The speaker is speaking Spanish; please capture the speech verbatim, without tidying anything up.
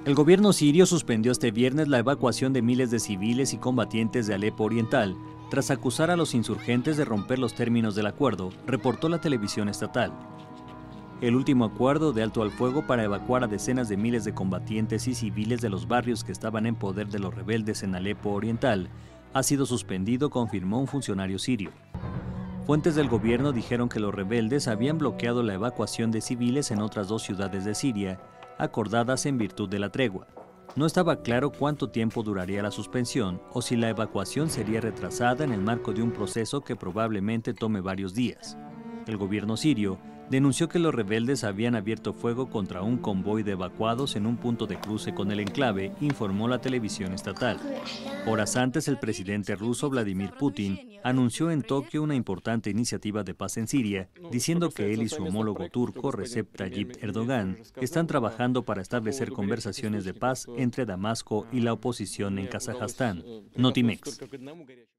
El gobierno sirio suspendió este viernes la evacuación de miles de civiles y combatientes de Alepo Oriental, tras acusar a los insurgentes de romper los términos del acuerdo, reportó la televisión estatal. El último acuerdo de alto al fuego para evacuar a decenas de miles de combatientes y civiles de los barrios que estaban en poder de los rebeldes en Alepo Oriental ha sido suspendido, confirmó un funcionario sirio. Fuentes del gobierno dijeron que los rebeldes habían bloqueado la evacuación de civiles en otras dos ciudades de Siria, acordadas en virtud de la tregua. No estaba claro cuánto tiempo duraría la suspensión o si la evacuación sería retrasada en el marco de un proceso que probablemente tome varios días. El gobierno sirio denunció que los rebeldes habían abierto fuego contra un convoy de evacuados en un punto de cruce con el enclave, informó la televisión estatal. Horas antes, el presidente ruso Vladimir Putin anunció en Tokio una importante iniciativa de paz en Siria, diciendo que él y su homólogo turco Recep Tayyip Erdogan están trabajando para establecer conversaciones de paz entre Damasco y la oposición en Kazajstán. Notimex.